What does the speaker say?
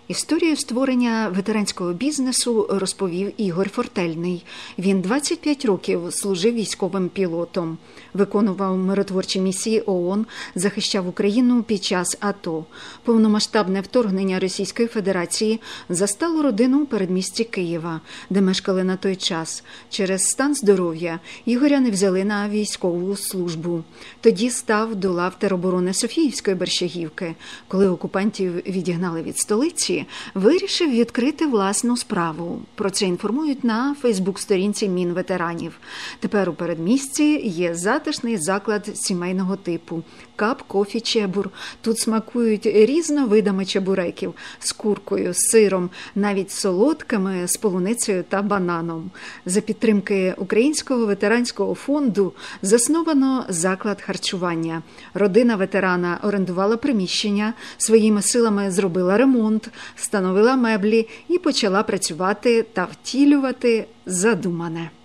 Історію створення ветеранського бізнесу розповів Ігор Фортельний. Він 25 років служив військовим пілотом, виконував миротворчі місії ООН, захищав Україну під час АТО. Повномасштабне вторгнення Російської Федерації застало родину у передмісті Києва, де мешкали на той час. Через стан здоров'я Ігоря не взяли на військову службу. Тоді став до лав тероборони Софіївської Борщагівки. Коли окупантів відігнали від столиці, вирішив відкрити власну справу. Про це інформують на фейсбук-сторінці Мінветеранів. Тепер у передмісті є затишний заклад сімейного типу – Кап Кофі Чебур. Тут смакують різновидами чебуреків – з куркою, з сиром, навіть солодкими, з полуницею та бананом. За підтримки Українського ветеранського фонду засновано заклад харчування. Родина ветерана орендувала приміщення, своїми силами зробила ремонт, встановила меблі і почала працювати та втілювати задумане.